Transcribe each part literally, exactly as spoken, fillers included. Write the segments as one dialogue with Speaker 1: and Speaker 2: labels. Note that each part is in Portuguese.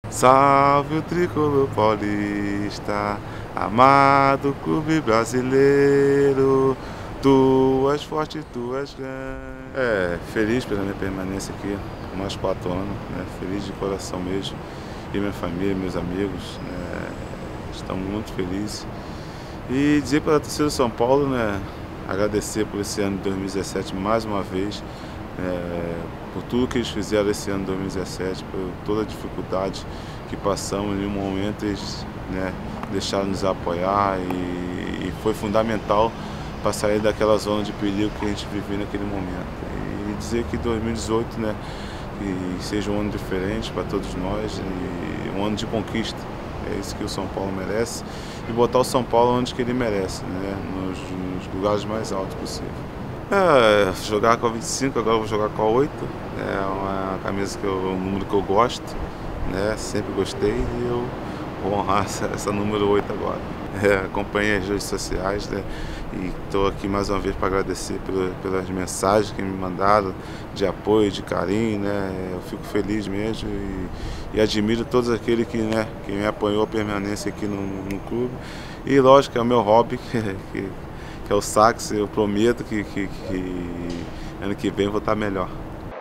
Speaker 1: Salve o tricolor paulista, amado clube brasileiro, tu és forte, tu és grande. É, feliz pela minha permanência aqui, por mais quatro anos, né? Feliz de coração mesmo. E minha família, meus amigos, né? Estamos muito felizes. E dizer para a torcida do São Paulo, né? Agradecer por esse ano de dois mil e dezessete mais uma vez, é, por tudo que eles fizeram esse ano de dois mil e dezessete, por toda a dificuldade que passamos. Em um momento eles, né, deixaram nos apoiar e, e foi fundamental para sair daquela zona de perigo que a gente vivia naquele momento. E dizer que dois mil e dezoito, né, que seja um ano diferente para todos nós e um ano de conquista. É isso que o São Paulo merece, e botar o São Paulo onde que ele merece, né? Nos, nos lugares mais altos possível. É, jogar com a vinte e cinco, agora eu vou jogar com a oito. É uma camisa que eu, um número que eu gosto, né? Sempre gostei, e eu vou honrar essa, essa número oito agora. É, acompanhei as redes sociais, né? E estou aqui mais uma vez para agradecer pela, pelas mensagens que me mandaram de apoio, de carinho, né? Eu fico feliz mesmo e, e admiro todos aqueles que, né, que me apoiou a permanência aqui no, no clube. E lógico que é o meu hobby, que, que, que é o sax. Eu prometo que, que, que ano que vem eu vou estar melhor.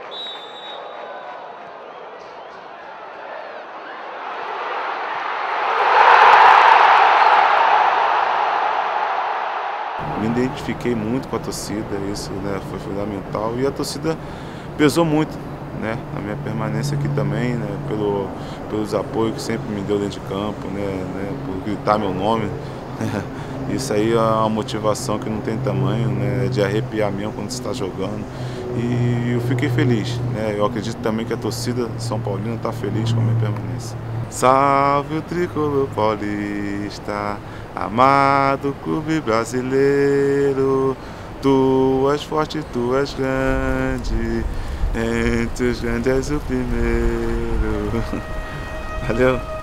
Speaker 1: Me identifiquei muito com a torcida, isso, né, foi fundamental, e a torcida pesou muito, né, na minha permanência aqui também, né, pelo, pelos apoios que sempre me deu dentro de campo, né, né, por gritar meu nome, né. Isso aí é uma motivação que não tem tamanho, né, de arrepiar mesmo quando você está jogando, e eu fiquei feliz, né, eu acredito também que a torcida São Paulina está feliz com a minha permanência. Salve o tricolor paulista, amado clube brasileiro, tu és forte, tu és grande, entre os grandes és o primeiro. Valeu!